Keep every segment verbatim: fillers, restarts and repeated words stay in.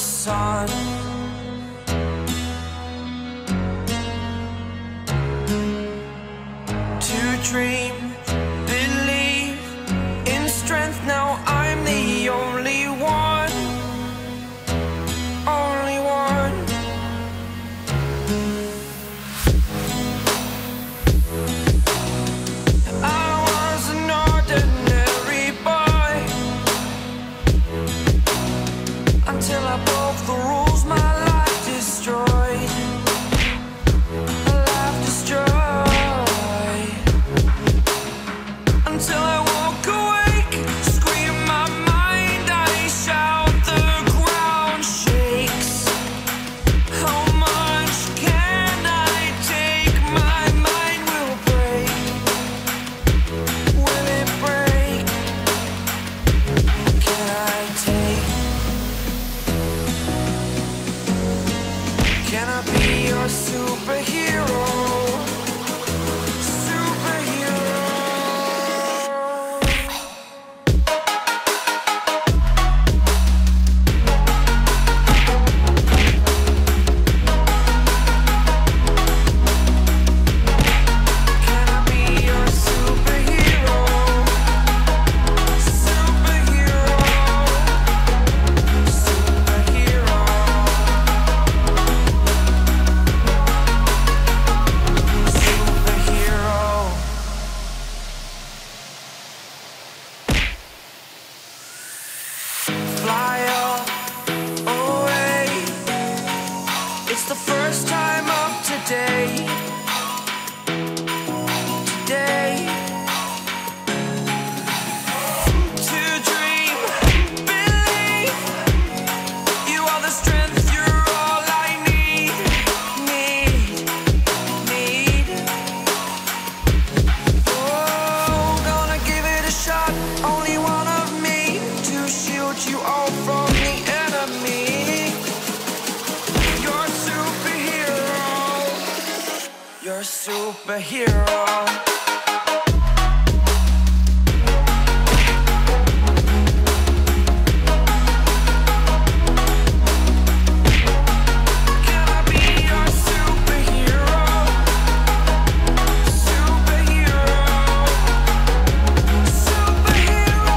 sun. To dream, believe in strength. Now I'm the only one, only one. I was an ordinary boy until I broke the rules. My life destroyed, a life destroyed. Until I woke awake, scream my mind, I shout, the ground shakes. How much can I take? My mind will break. Will it break? Can I take? Can I be your superhero? Fly away. It's the first time of today. Today. To dream, believe. You are the strength, you're all I need. Need, need. Oh, gonna give it a shot. Only one of me to shield you all from the enemy. You're a superhero. You're a superhero. Can I be your superhero? Superhero. Superhero.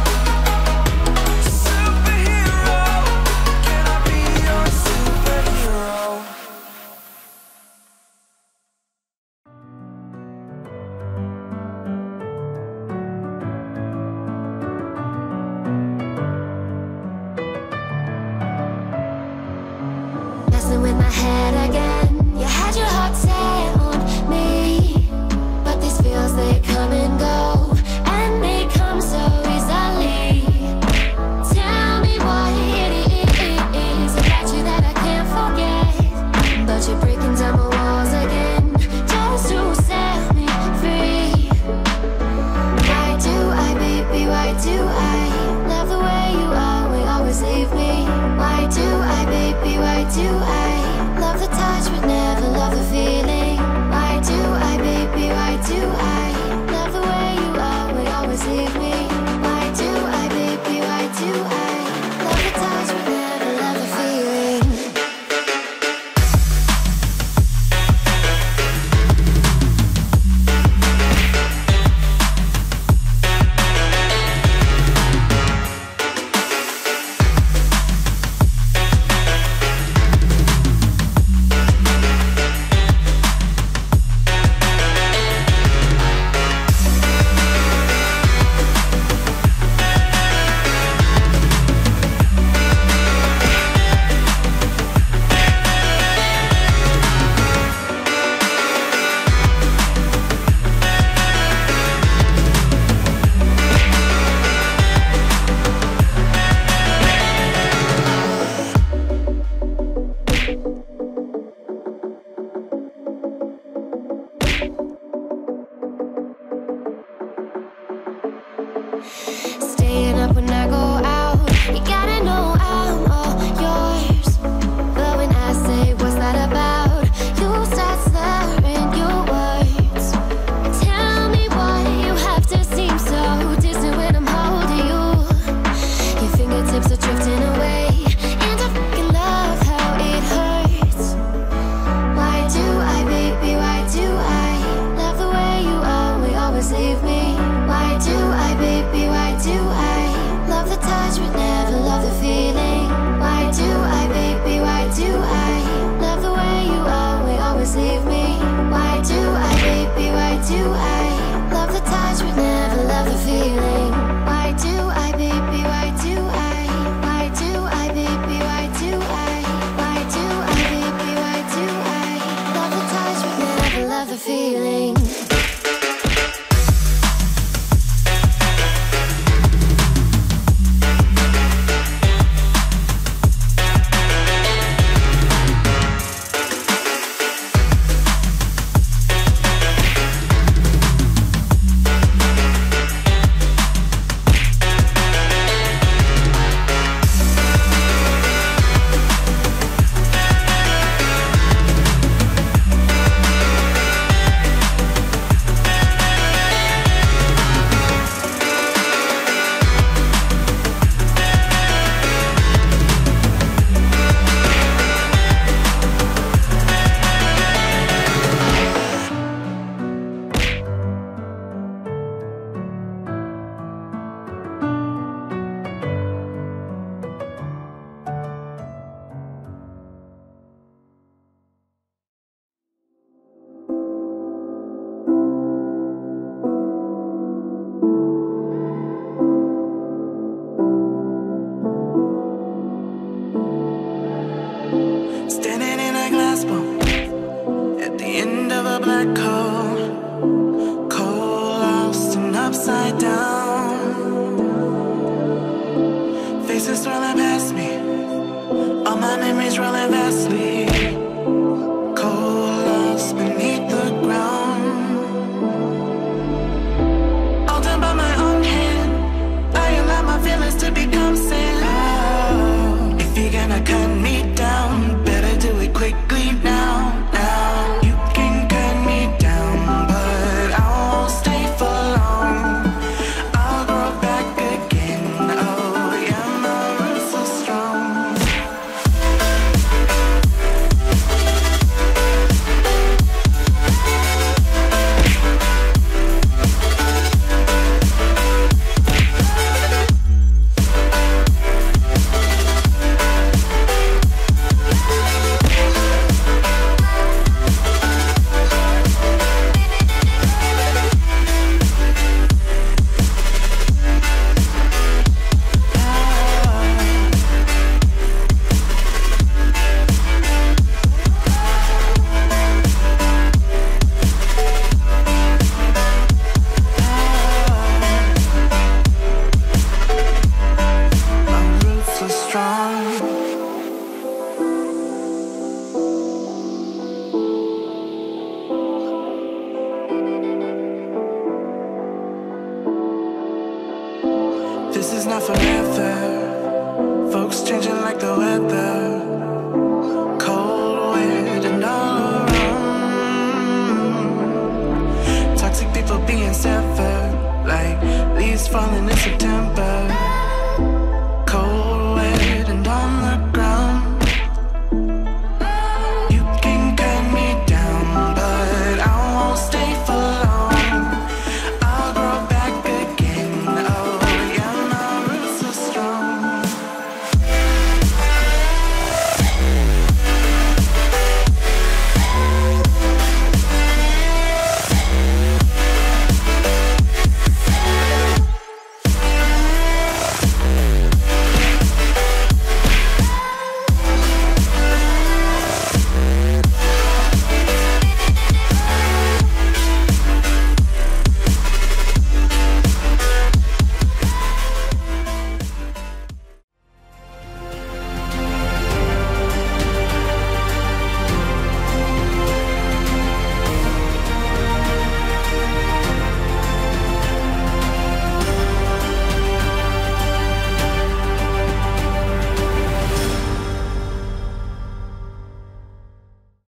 Superhero. Can I be your superhero? Messing with my head again. You had your heart set on me, but these feels, they come and go, and they come so easily. Tell me what it is about you that I can't forget, but you're breaking down my walls again just to set me free. Why do I, baby, why do I love the way you are, we always leave me? Why do I, baby, why do I love Standing in a glass bowl at the end of a black hole, cold, lost and upside down. Faces swirling past me, all my memories rolling vastly.